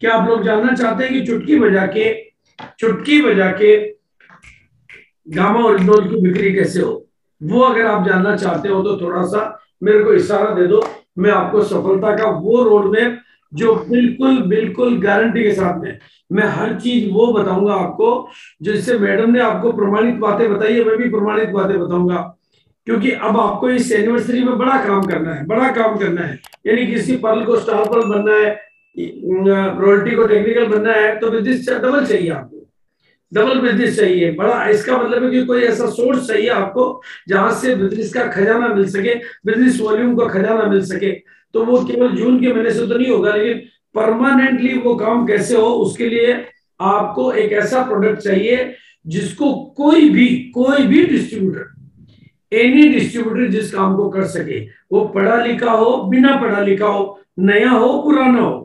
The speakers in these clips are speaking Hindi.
क्या आप लोग जानना चाहते हैं कि चुटकी बजा के गामा ओरिजिनल की बिक्री कैसे हो? वो अगर आप जानना चाहते हो तो थोड़ा सा मेरे को इशारा दे दो, मैं आपको सफलता का वो रोड मैप जो बिल्कुल बिल्कुल गारंटी के साथ में मैं हर चीज वो बताऊंगा आपको, जिससे मैडम ने आपको प्रमाणित बातें बताई है, मैं भी प्रमाणित बातें बताऊंगा। क्योंकि अब आपको इस एनिवर्सरी में बड़ा काम करना है, बड़ा काम करना है। यानी किसी पर्ल को स्टार पर्ल बनना है, रॉयल्टी को टेक्निकल बनना है, तो बिजनेस डबल चाहिए आपको, डबल बिजनेस चाहिए बड़ा। इसका मतलब है कि कोई ऐसा सोर्स चाहिए आपको जहां से बिजनेस का खजाना मिल सके, बिजनेस वॉल्यूम का खजाना मिल सके। तो वो केवल जून के महीने से तो नहीं होगा, लेकिन परमानेंटली वो काम कैसे हो उसके लिए आपको एक ऐसा प्रोडक्ट चाहिए जिसको कोई भी डिस्ट्रीब्यूटर, एनी डिस्ट्रीब्यूटर जिस काम को कर सके, वो पढ़ा लिखा हो, बिना पढ़ा लिखा हो, नया हो पुराना हो,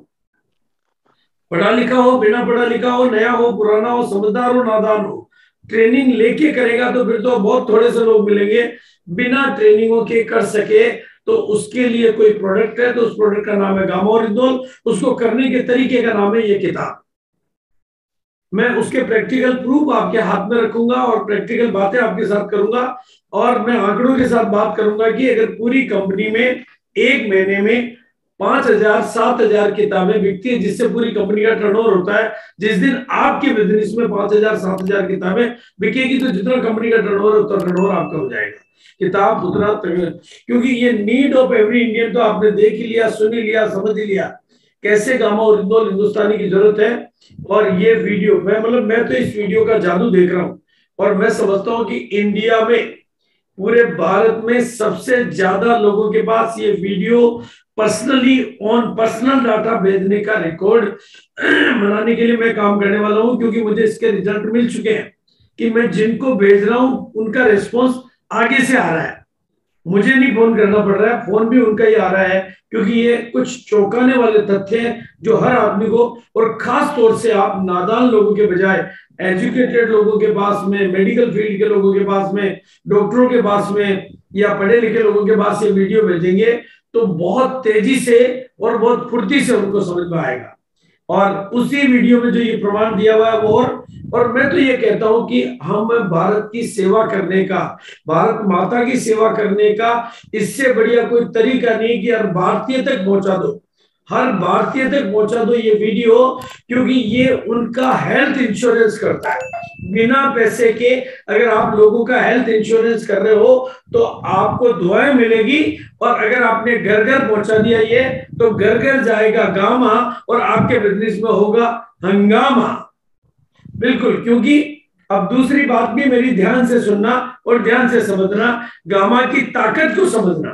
पढ़ा लिखा हो, बिना पढ़ा लिखा हो, नया हो पुराना हो, समझदार हो नादान हो, ट्रेनिंग लेके करेगा तो फिर तो बहुत थोड़े से लोग मिलेंगे। बिना ट्रेनिंगों के कर सके तो उसके लिए कोई प्रोडक्ट है, तो उस प्रोडक्ट का नाम है गामा ओरिजिनल। उसको करने के तरीके का नाम है ये किताब। मैं उसके प्रैक्टिकल प्रूफ आपके हाथ में रखूंगा और प्रैक्टिकल बातें आपके साथ करूंगा, और मैं आंकड़ों के साथ बात करूंगा कि अगर पूरी कंपनी में एक महीने में 5,000 7,000 किताबें बिकती है, जिससे पूरी कंपनी का टर्नओवर होता है, जिस दिन आपके बिजनेस में 5,000 7,000 किताबें बिकेगी तो जितना कंपनी का टर्नओवर होता है, टर्नओवर आपका हो जाएगा। किताब उतना, क्योंकि ये नीड ऑफ एवरी इंडियन तो आपने देख ही लिया, सुन ही लिया, समझ ही लिया कैसे गामा ओरिजिनल हिंदुस्तानी की जरूरत है। और ये वीडियो मैं तो इस वीडियो का जादू देख रहा हूं, और मैं समझता हूं कि इंडिया में, पूरे भारत में सबसे ज्यादा लोगों के पास ये video personally on personal data भेजने का रिकॉर्ड बनाने के लिए मैं काम करने वाला हूं, क्योंकि मुझे इसके रिजल्ट मिल चुके हैं कि मैं जिनको भेज रहा हूं उनका रिस्पॉन्स आगे से आ रहा है। मुझे नहीं फोन करना पड़ रहा है, फोन भी उनका ही आ रहा है, क्योंकि ये कुछ चौंकाने वाले तथ्य हैं जो हर आदमी को, और खास तौर से आप नादान लोगों के बजाय एजुकेटेड लोगों के पास में, मेडिकल फील्ड के लोगों के पास में, डॉक्टरों के पास में, या पढ़े लिखे लोगों के पास ये वीडियो भेजेंगे तो बहुत तेजी से और बहुत फुर्ती से उनको समझ में आएगा। और उसी वीडियो में जो ये प्रमाण दिया हुआ है वो, और मैं तो ये कहता हूं कि हम भारत की सेवा करने का, भारत माता की सेवा करने का इससे बढ़िया कोई तरीका नहीं कि हर भारतीय तक पहुंचा दो, हर भारतीय तक पहुंचा दो ये वीडियो, क्योंकि ये उनका हेल्थ इंश्योरेंस करता है। बिना पैसे के अगर आप लोगों का हेल्थ इंश्योरेंस कर रहे हो तो आपको दुआएं मिलेगी, और अगर आपने घर घर पहुंचा दिया ये, तो घर घर जाएगा गामा और आपके बिजनेस में होगा हंगामा। बिल्कुल, क्योंकि अब दूसरी बात भी मेरी ध्यान से सुनना और ध्यान से समझना, गामा की ताकत को समझना,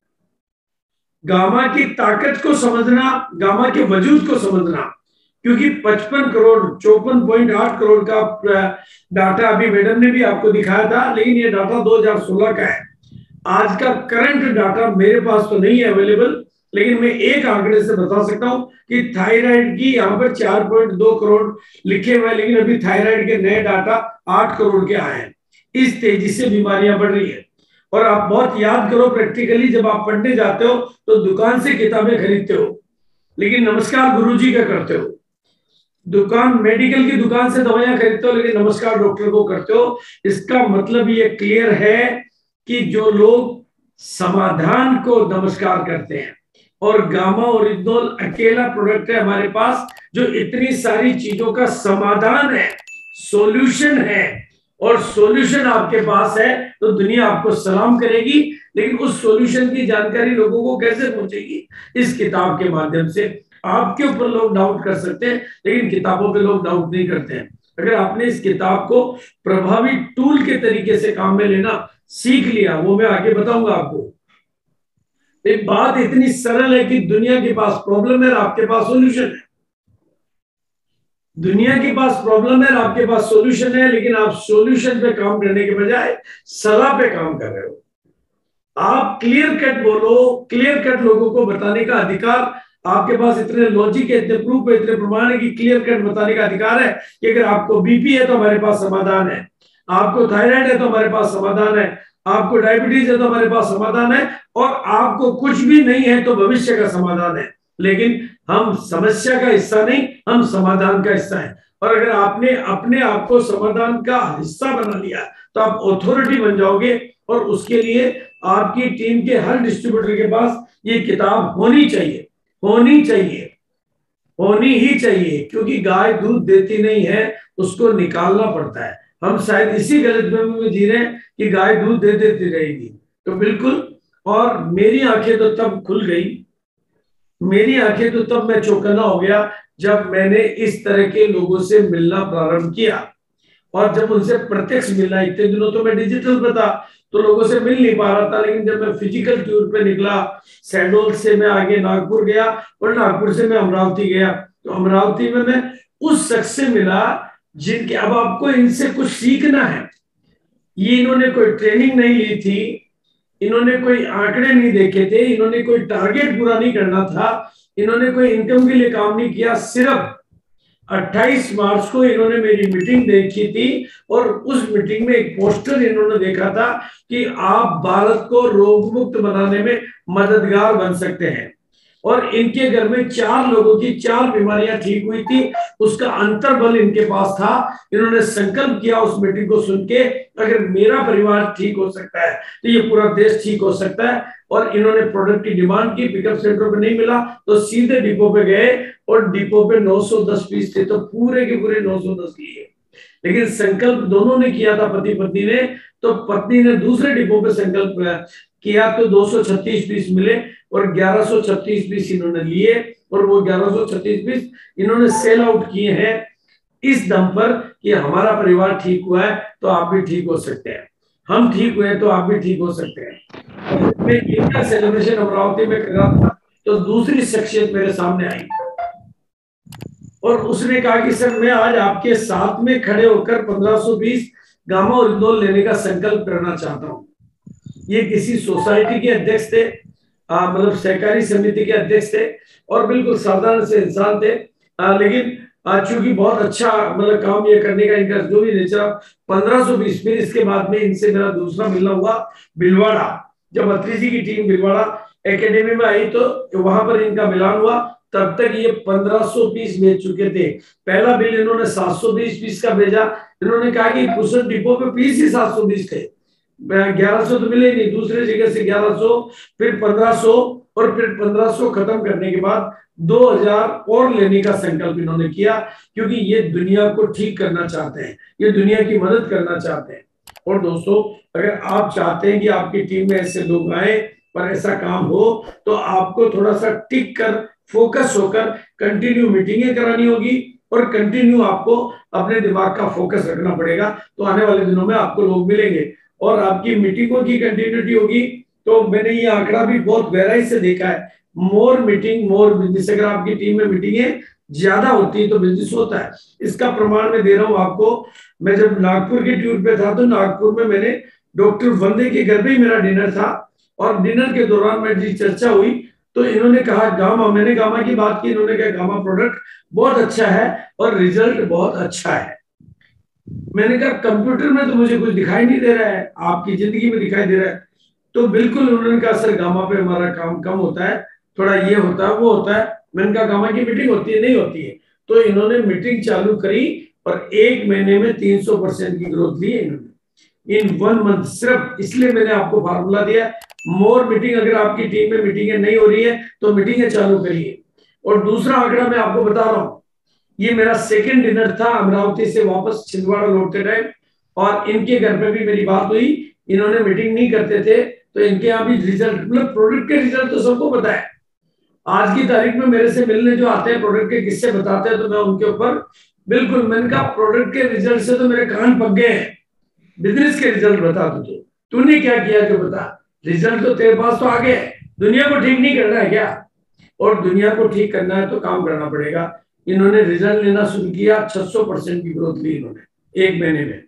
गामा की ताकत को समझना, गामा के वजूद को समझना। क्योंकि 55 करोड़ 54.8 करोड़ का डाटा अभी मैडम ने भी आपको दिखाया था, लेकिन ये डाटा 2016 का है। आज का करंट डाटा मेरे पास तो नहीं है अवेलेबल, लेकिन मैं एक आंकड़े से बता सकता हूं कि थायराइड की यहाँ पर 4.2 करोड़ लिखे हुए हैं, लेकिन अभी थायराइड के नए डाटा 8 करोड़ के आए हैं। इस तेजी से बीमारियां बढ़ रही है। और आप बहुत याद करो, प्रैक्टिकली जब आप पढ़ने जाते हो तो दुकान से किताबें खरीदते हो, लेकिन नमस्कार गुरुजी का करते हो। दुकान, मेडिकल की दुकान से दवाइयां खरीदते हो, लेकिन नमस्कार डॉक्टर को करते हो। इसका मतलब ये क्लियर है कि जो लोग समाधान को नमस्कार करते हैं, और गामा ओरिजिनल अकेला प्रोडक्ट है हमारे पास जो इतनी सारी चीजों का समाधान है, सॉल्यूशन है, और सॉल्यूशन आपके पास है तो दुनिया आपको सलाम करेगी। लेकिन उस सॉल्यूशन की जानकारी लोगों को कैसे पहुंचेगी? इस किताब के माध्यम से। आपके ऊपर लोग डाउट कर सकते हैं, लेकिन किताबों पे लोग डाउट नहीं करते हैं। अगर आपने इस किताब को प्रभावी टूल के तरीके से काम में लेना सीख लिया, वो मैं आगे बताऊंगा आपको। एक बात इतनी सरल है कि दुनिया के पास प्रॉब्लम है और आपके पास सॉल्यूशन है। दुनिया के पास प्रॉब्लम है, आपके पास सॉल्यूशन है, लेकिन आप सॉल्यूशन पे काम करने के बजाय सलाह पे काम कर रहे हो। आप क्लियर कट बोलो, क्लियर कट लोगों को बताने का अधिकार आपके पास, इतने लॉजिक है, इतने प्रूफ है, इतने प्रमाण है कि क्लियर कट बताने का अधिकार है कि अगर आपको बीपी है तो हमारे पास समाधान है, आपको थायराइड है तो हमारे पास समाधान है, आपको डायबिटीज है तो हमारे पास समाधान है, और आपको कुछ भी नहीं है तो भविष्य का समाधान है। लेकिन हम समस्या का हिस्सा नहीं, हम समाधान का हिस्सा है। और अगर आपने अपने आप को समाधान का हिस्सा बना लिया तो आप अथॉरिटी बन जाओगे। और उसके लिए आपकी टीम के हर डिस्ट्रीब्यूटर के पास ये किताब होनी चाहिए, होनी चाहिए, होनी ही चाहिए, क्योंकि गाय दूध देती नहीं है, उसको निकालना पड़ता है। हम शायद इसी गलतफहमी में जी रहे हैं कि गाय दूध दे देती रहेगी। तो बिल्कुल, और मेरी आंखें तो तब खुल गई, मेरी आंखें तो तब मैं चौकन्ना हो गया जब मैंने इस तरह के लोगों से मिलना प्रारंभ किया। और जब उनसे प्रत्यक्ष मिलना, इतने दिनों तो मैं डिजिटल पे था तो लोगों से मिल नहीं पा रहा था, लेकिन जब मैं फिजिकल टूर पे निकला, शहडोल से मैं आगे नागपुर गया और नागपुर से मैं अमरावती गया, तो अमरावती में मैं उस शख्स से मिला जिनके, अब आपको इनसे कुछ सीखना है। ये इन्होंने कोई ट्रेनिंग नहीं ली थी, इन्होंने कोई आंकड़े नहीं देखे थे, इन्होंने कोई टारगेट पूरा नहीं करना था, इन्होंने कोई इनकम के लिए काम नहीं किया। सिर्फ 28 मार्च को इन्होंने मेरी मीटिंग देखी थी और उस मीटिंग में एक पोस्टर इन्होंने देखा था कि आप भारत को रोग मुक्त बनाने में मददगार बन सकते हैं। और इनके घर में 4 लोगों की 4 बीमारियां ठीक हुई थी, उसका अंतर्बल इनके पास था। इन्होंने संकल्प किया उस मीटिंग को सुन के, अगर मेरा परिवार ठीक हो सकता है तो ये पूरा देश ठीक हो सकता है। और इन्होंने प्रोडक्ट की डिमांड की, पिकअप सेंटर पे नहीं मिला तो सीधे डिपो पे गए और डिपो पे 910 पीस थे तो पूरे के पूरे 910 लिए। लेकिन संकल्प दोनों ने किया था, पति पत्नी ने। तो पत्नी ने दूसरे डिपो पे संकल्प किया तो 236 पीस मिले और 1136 पीस इन्होंने लिए। और वो 1136 पीस इन्होंने सेल आउट किए हैं इस दम पर कि हमारा परिवार ठीक हुआ है तो आप भी ठीक हो सकते हैं, हम ठीक हुए तो आप भी ठीक हो सकते हैं। मैं इनका सेलिब्रेशन अमरावती में कर रहा था तो दूसरी शख्सियत मेरे सामने आई और उसने कहा कि सर मैं आज आपके साथ में खड़े होकर 1520 गामा ओरिजिनल लेने का संकल्प करना चाहता हूँ। ये किसी सोसाइटी के अध्यक्ष थे, मतलब सहकारी समिति के अध्यक्ष थे और बिल्कुल साधारण से इंसान थे, लेकिन चूंकि बहुत अच्छा मतलब काम ये करने का इनका जो भी नेचर, 1520। फिर इसके बाद में इनसे मेरा दूसरा मिलना हुआ भीलवाड़ा, जब अत्री जी की टीम भीलवाड़ा एकेडमी में आई तो वहां पर इनका मिलान हुआ। तब तक ये 1500 पीस बेच चुके थे। पहला बिल इन्होंने 720 पीस का भेजा। इन्होंने कहा कि कुछ डिपो पे पीस ही 720 थे, 1100 तो मिले नहीं, दूसरे जगह से 1100, फिर 1500 और फिर 1500 खत्म करने के बाद 2000 और लेने का संकल्प इन्होंने किया, क्योंकि ये दुनिया को ठीक करना चाहते हैं, ये दुनिया की मदद करना चाहते हैं। और दोस्तों, अगर आप चाहते हैं कि आपकी टीम में ऐसे लोग आए और ऐसा काम हो तो आपको थोड़ा सा टिक कर, फोकस होकर कंटिन्यू मीटिंगें करानी होगी और कंटिन्यू आपको अपने दिमाग का फोकस रखना पड़ेगा। तो आने वाले दिनों में आपको लोग मिलेंगे और आपकी मीटिंगों की कंटिन्यूटी होगी। तो मैंने ये आंकड़ा भी बहुत गहराई से देखा है, मोर मीटिंग मोर बिजनेस। अगर आपकी टीम में मीटिंगें ज्यादा होती है तो बिजनेस होता है। इसका प्रमाण मैं दे रहा हूं आपको। मैं जब नागपुर के टूर पे था तो नागपुर में मैंने डॉक्टर वंदे के घर पे ही मेरा डिनर था और डिनर के दौरान मेरी चर्चा हुई तो इन्होंने कहा गामा, मैंने गामा की बात की, इन्होंने कहा गामा प्रोडक्ट बहुत अच्छा है और रिजल्ट बहुत अच्छा है। मैंने कहा कंप्यूटर में तो मुझे कुछ दिखाई नहीं दे रहा है, आपकी जिंदगी में दिखाई दे रहा है। तो बिल्कुल उन्होंने कहा सर गामा पे हमारा काम कम होता है, थोड़ा ये होता है वो होता है। मैंने कहा गामा की मीटिंग होती है, नहीं होती है। तो इन्होंने मीटिंग चालू करी और 1 महीने में 300% की ग्रोथ ली इन्होंने इन 1 मंथ। सिर्फ इसलिए मैंने आपको फार्मूला दिया, मोर मीटिंग। अगर आपकी टीम में मीटिंगें नहीं हो रही है तो मीटिंगें चालू करिए। और दूसरा आंकड़ा मैं आपको बता रहा हूं, ये मेरा सेकंड डिनर था अमरावती से वापस छिंदवाड़ा लौटते टाइम और इनके घर पे भी मेरी बात हुई। इन्होंने मीटिंग नहीं करते थे तो इनके यहाँ भी रिजल्ट, मतलब प्रोडक्ट के रिजल्ट तो सबको पता है। आज की तारीख में मेरे से मिलने जो आते हैं प्रोडक्ट के किस्से बताते हैं तो मैं उनके ऊपर बिल्कुल, मैंने कहा प्रोडक्ट के रिजल्ट से तो मेरे कान पक गए हैं, बिजनेस के रिजल्ट बता दो तूने क्या किया जो बता। रिजल्ट तो तेरे पास तो आ गए, दुनिया को ठीक नहीं करना है क्या? और दुनिया को ठीक करना है तो काम करना पड़ेगा। इन्होंने रिजल्ट लेना शुरू किया, 600% की ग्रोथ ली इन्होंने 1 महीने में।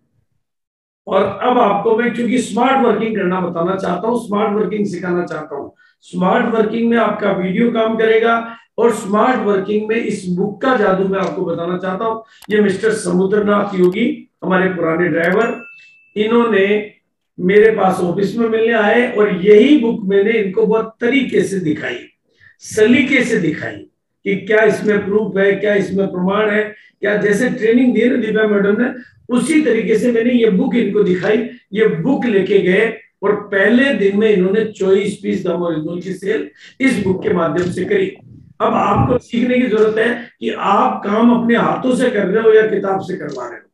और अब आपको मैं क्योंकि स्मार्ट वर्किंग करना बताना चाहता हूं, स्मार्ट वर्किंग सिखाना चाहता हूं। स्मार्ट वर्किंग में आपका वीडियो काम करेगा और स्मार्ट वर्किंग में इस बुक का जादू मैं आपको बताना चाहता हूं। ये मिस्टर समुद्रनाथ योगी, हमारे पुराने ड्राइवर, इन्होंने मेरे पास ऑफिस में मिलने आए और यही बुक मैंने इनको बहुत तरीके से दिखाई। सलीके से दिखाई कि क्या इसमें प्रूफ है, क्या इसमें प्रमाण है, क्या जैसे ट्रेनिंग दी ना दिव्या मैडम ने, उसी तरीके से मैंने ये बुक इनको दिखाई। ये बुक लेके गए और पहले दिन में इन्होंने 24 पीस गामा ओरिजिनल की सेल इस बुक के माध्यम से करी। अब आपको सीखने की जरूरत है कि आप काम अपने हाथों से कर रहे हो या किताब से करवा रहे हो।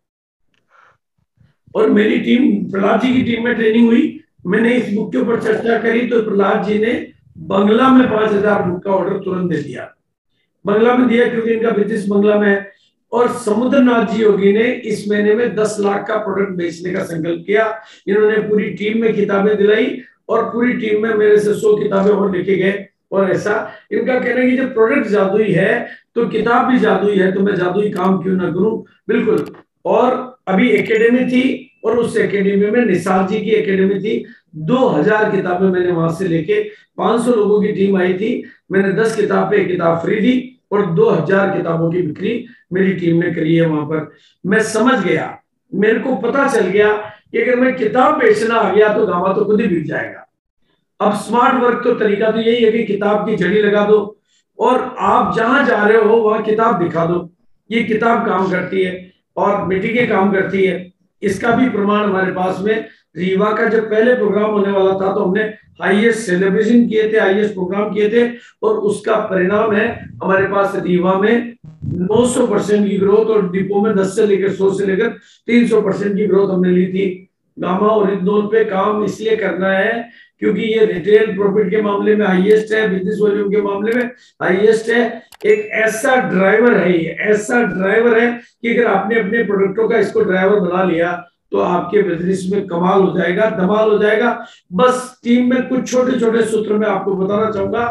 और मेरी टीम, प्रहलाद जी की टीम में ट्रेनिंग हुई, मैंने इस बुक के ऊपर चर्चा करी तो प्रहलाद जी ने बंगला में 5,000 बुक का ऑर्डर तुरंत दे दिया। बंगला में दिया क्योंकि इनका बिजनेस बंगला में है। और समुद्रनाथ जी योगी ने इस महीने में 10 लाख का प्रोडक्ट बेचने का संकल्प किया। इन्होंने पूरी टीम में किताबें दिलाई और पूरी टीम में मेरे से 100 किताबें और लेके गए। और ऐसा इनका कहना है कि जब प्रोडक्ट जादुई है तो किताब भी जादुई है, तो मैं जादुई काम क्यों ना करूं। बिल्कुल। और अभी एकेडमी थी और उस एकेडमी में निसार जी की एकेडमी थी। 2000 किताबें मैंने वहां से लेके, 500 लोगों की टीम आई थी, मैंने 10 किताब पे एक किताब फ्री दी और 2000 किताबों की बिक्री मेरी टीम ने करी है वहां पर। मैं समझ गया, मेरे को पता चल गया कि अगर मैं किताब बेचना आ गया तो गामा तो खुद ही बिक जाएगा। अब स्मार्ट वर्क तो तरीका तो यही है कि किताब की झड़ी लगा दो और आप जहां जा रहे हो वहां किताब दिखा दो। ये किताब काम करती है और मीटिंगें काम करती है। इसका भी प्रमाण हमारे पास में, रीवा का जब पहले प्रोग्राम होने वाला था तो हमने हाईएस्ट सेलिब्रेशन किए थे, हाईएस्ट प्रोग्राम किए थे और उसका परिणाम है हमारे पास रीवा में 900% की ग्रोथ और डिपो में 10 से लेकर 100 से लेकर 300% की ग्रोथ हमने ली थी। गामा ओरिजिनल पे काम इसलिए करना है क्योंकि ये रिटेल प्रॉफिट के मामले में हाईएस्ट है, बिजनेस वॉल्यूम के मामले में हाईएस्ट है। एक ऐसा ड्राइवर है, ये ऐसा ड्राइवर है कि अगर आपने अपने प्रोडक्टों का इसको ड्राइवर बना लिया तो आपके बिजनेस में कमाल हो जाएगा, धमाल हो जाएगा। बस टीम में कुछ छोटे छोटे सूत्र मैं आपको बताना चाहूंगा।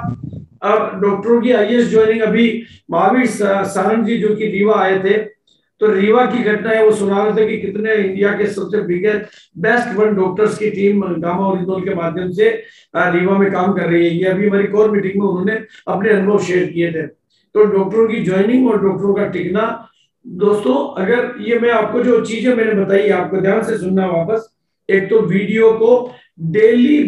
अब डॉक्टरों की हाईएस्ट ज्वाइनिंग अभी महावीर सारंग जी जो कि रीवा आए थे, तो रीवा की घटना है, वो सुना रहे थे कि कितने इंडिया के सबसे बिगेस्ट बेस्ट वन डॉक्टर्स की टीम गामा ओरिजिनल के माध्यम से रीवा में काम कर रही है। ये अभी हमारी कोर मीटिंग में उन्होंने अपने अनुभव शेयर किए थे। तो डॉक्टरों की ज्वाइनिंग और डॉक्टरों का टिकना, दोस्तों अगर ये मैं आपको जो चीजें मैंने बताई आपको ध्यान से सुनना वापस। एक तो वीडियो को डेली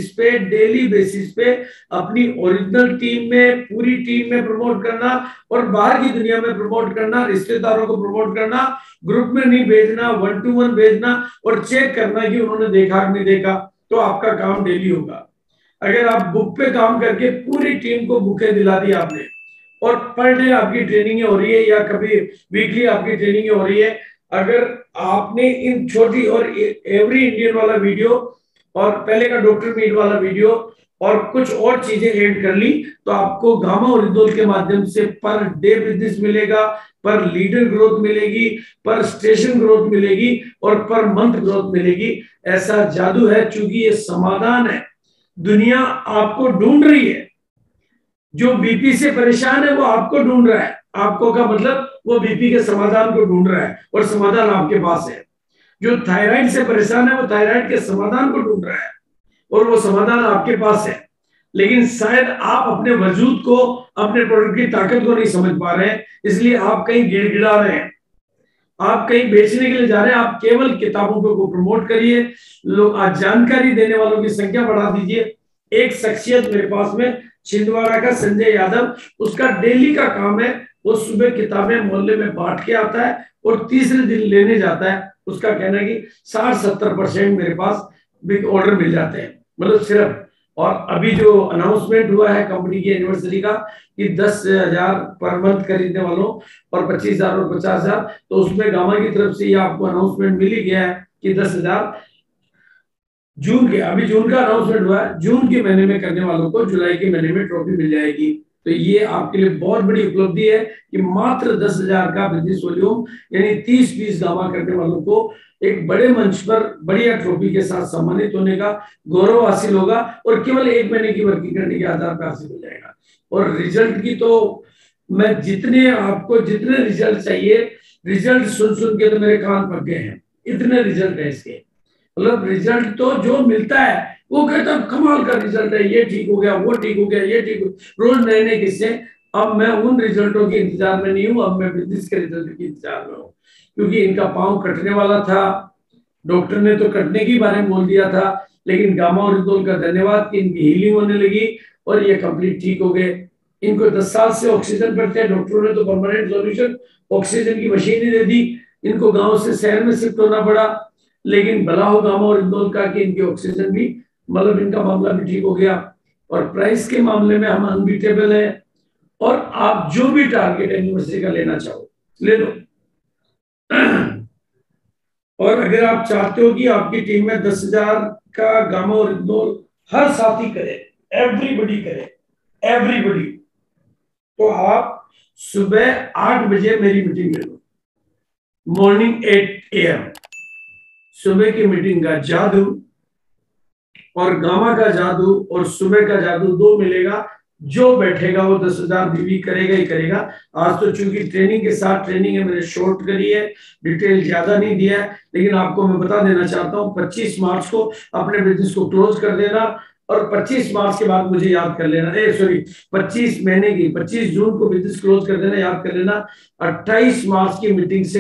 बेसिस पे अपनी ओरिजिनल टीम में, पूरी टीम में प्रमोट करना और बाहर की दुनिया में प्रमोट करना, रिश्तेदारों को प्रमोट करना, ग्रुप में नहीं भेजना, 1 to 1 भेजना और चेक करना कि उन्होंने देखा कि नहीं देखा, तो आपका काम डेली होगा। अगर आप बुक पे काम करके पूरी टीम को बुकें दिला दी आपने और पर डे आपकी ट्रेनिंग हो रही है या कभी वीकली आपकी ट्रेनिंग हो रही है, अगर आपने इन छोटी और एवरी इंडियन वाला वीडियो और पहले का डॉक्टर मीट वाला वीडियो और कुछ और चीजें ऐड कर ली तो आपको गामा ओरिजिनल के माध्यम से पर डे बिजनेस मिलेगा, पर लीडर ग्रोथ मिलेगी, पर स्टेशन ग्रोथ मिलेगी और पर मंथ ग्रोथ मिलेगी। ऐसा जादू है, चूंकि ये समाधान है। दुनिया आपको ढूंढ रही है। जो बीपी से परेशान है वो आपको ढूंढ रहा है। आपको का मतलब वो बीपी के समाधान को ढूंढ रहा है और समाधान आपके पास है। जो थायराइड से परेशान है वो थायराइड के समाधान को ढूंढ रहा है और वो समाधान आपके पास है। लेकिन शायद आप अपने वजूद को, अपने प्रोडक्ट की ताकत को नहीं समझ पा रहे हैं, इसलिए आप कहीं गिड़गिड़ा रहे हैं, आप कहीं बेचने के लिए जा रहे हैं। आप केवल किताबों को प्रमोट करिए, लोग आज जानकारी देने वालों की संख्या बढ़ा दीजिए। एक शख्सियत मेरे पास में छिंदवाड़ा का संजय यादव, उसका डेली का काम है, वो सुबह किताबें मोहल्ले में बांट के आता है और तीसरे दिन लेने जाता है। उसका कहना है कि 60-70% मेरे पास ऑर्डर मिल जाते हैं, मतलब सिर्फ। और अभी जो अनाउंसमेंट हुआ है कंपनी की एनिवर्सरी का कि 10,000 पर मंथ खरीदने वालों और 25,000 और 50,000, तो उसमें गामा की तरफ से ये आपको अनाउंसमेंट मिल ही गया है कि 10,000 जून के, अभी जून का अनाउंसमेंट हुआ है, जून के महीने में करने वालों को जुलाई के महीने में ट्रॉफी मिल जाएगी। तो ये आपके लिए बहुत बड़ी उपलब्धि है कि मात्र 10,000 का बिजनेस वॉल्यूम यानी 30 पीस गामा करने वालों को एक बड़े मंच पर बढ़िया ट्रॉफी के साथ सम्मानित होने का गौरव हासिल होगा और केवल 1 महीने की वर्किंग करने के आधार पर हासिल हो जाएगा। और रिजल्ट की तो मैं आपको जितने रिजल्ट चाहिए, रिजल्ट सुन के तो मेरे कान पक गए हैं, इतने रिजल्ट है इसके। मतलब रिजल्ट तो जो मिलता है वो कहता है कमाल का रिजल्ट है, ये ठीक हो गया, वो ठीक हो गया, ये ठीक हो, रोज नए नए किस्से। अब मैं उन रिजल्टों के इंतजार में नहीं हूं, अब मैं बिजनेस के रिजल्ट के इंतजार में हूं, क्योंकि इनका पांव कटने वाला था। डॉक्टर ने तो कटने के बारे में बोल दिया था, लेकिन गामा ओरिजिनल का धन्यवाद कि इनकी हीलिंग होने लगी और ये कंप्लीट ठीक हो गए। इनको 10 साल से ऑक्सीजन पड़ते हैं, डॉक्टरों ने तो परमानेंट सॉल्यूशन ऑक्सीजन की मशीन ही दे दी, इनको गांव से शहर में शिफ्ट होना पड़ा। लेकिन भला हो गामा और इंदौर का कि इनके ऑक्सीजन भी, मतलब इनका मामला भी ठीक हो गया। और प्राइस के मामले में हम अनबीटेबल है। और आप जो भी टारगेट यूनिवर्सिटी का लेना चाहो ले लो। और अगर आप चाहते हो कि आपकी टीम में 10,000 का गामा और इंदौर हर साथी करे, एवरीबडी करे, एवरीबडी, तो आप सुबह 8 बजे मेरी मीटिंग ले लो, मॉर्निंग 8 AM। सुबह की मीटिंग का जादू और गामा का जादू और सुबह का जादू दो मिलेगा। जो बैठेगा वो 10,000 बीवी करेगा ही करेगा। आज तो चूंकि ट्रेनिंग के साथ ट्रेनिंग है, मैंने शॉर्ट करी है, डिटेल ज्यादा नहीं दिया है, लेकिन आपको मैं बता देना चाहता हूँ 25 मार्च को अपने बिजनेस को क्लोज कर देना। और 25 मार्च के बाद मुझे याद कर लेना, 25 महीने की 25 जून को बिजनेस क्लोज कर देना, याद कर लेना। 28 मार्च की मीटिंग से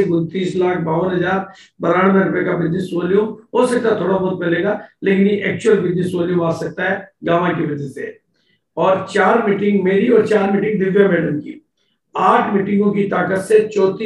29,52,092 का बिजनेस वॉल्यूम हो सकता है, थोड़ा बहुत मिलेगा, लेकिन ये एक्चुअल बिजनेस वॉल्यूम आ सकता है गामा की वजह से। और 4 मीटिंग मेरी और 4 मीटिंग दिव्या मैडम की, 8 मीटिंगों की ताकत से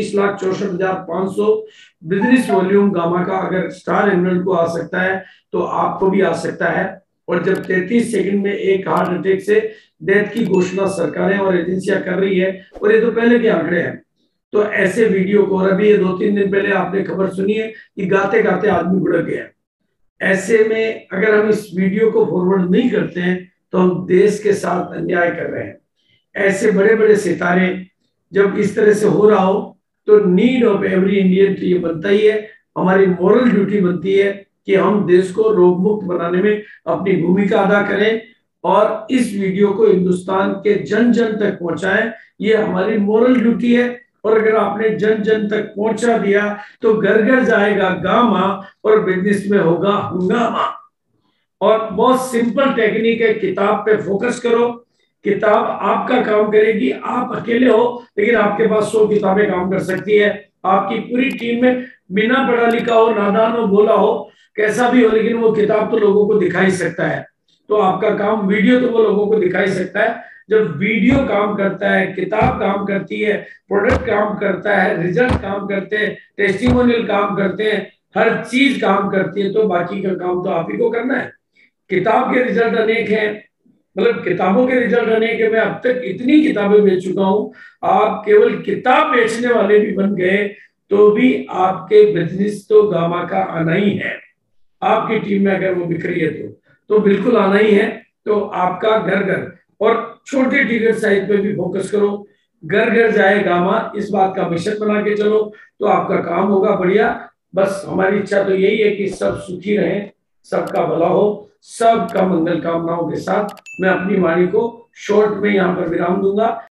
34,64,500 बिजनेस वॉल्यूम गामा का अगर स्टार एनुअल को आ सकता है तो आपको भी आ सकता है। और जब 33 सेकंड में एक हार्ट अटैक से डेथ की घोषणा सरकारें और एजेंसियां कर रही है, और ये तो पहले के आंकड़े हैं, तो ऐसे वीडियो को, और अभी ये 2-3 दिन पहले आपने खबर सुनी है कि गाते गाते आदमी गुड़क गया। ऐसे में अगर हम इस वीडियो को फॉरवर्ड नहीं करते हैं तो हम देश के साथ अन्याय कर रहे हैं। ऐसे बड़े बड़े सितारे जब इस तरह से हो रहा हो तो नीड ऑफ एवरी इंडियन तो ये बनता ही है, हमारी मॉरल ड्यूटी बनती है कि हम देश को रोग मुक्त बनाने में अपनी भूमिका अदा करें और इस वीडियो को हिंदुस्तान के जन जन तक पहुंचाएं। ये हमारी मॉरल ड्यूटी है। और अगर आपने जन जन तक पहुंचा दिया तो घर घर जाएगा गामा और बिजनेस में होगा हंगामा। और बहुत सिंपल टेक्निक है, किताब पे फोकस करो, किताब आपका काम करेगी। आप अकेले हो लेकिन आपके पास 100 किताबें काम कर सकती है। आपकी पूरी टीम में बिना पढ़ा लिखा हो, नादान हो, भोला हो, कैसा भी हो, लेकिन वो किताब तो लोगों को दिखा ही सकता है। तो आपका काम, वीडियो तो वो लोगों को दिखा ही सकता है। जब वीडियो काम करता है, किताब काम करती है, प्रोडक्ट काम करता है, रिजल्ट काम करते हैं, टेस्टिमोनियल काम करते हैं, हर चीज काम करती है, तो बाकी का काम तो आप ही को करना है। किताब के रिजल्ट अनेक हैं, मतलब किताबों के रिजल्ट अनेक है। मैं अब तक इतनी किताबें बेच चुका हूं, आप केवल किताब बेचने वाले भी बन गए तो भी आपके बिजनेस तो गामा का आना ही है। आपकी टीम में अगर वो बिखरी है तो बिल्कुल आना ही है। तो आपका घर घर और छोटे टिकट साइज पे भी फोकस करो, घर घर जाए गामा, इस बात का मिशन बना के चलो तो आपका काम होगा बढ़िया। बस हमारी इच्छा तो यही है कि सब सुखी रहें, सबका भला हो, सबका मंगल कामनाओं के साथ मैं अपनी वाणी को शॉर्ट में यहाँ पर विराम दूंगा।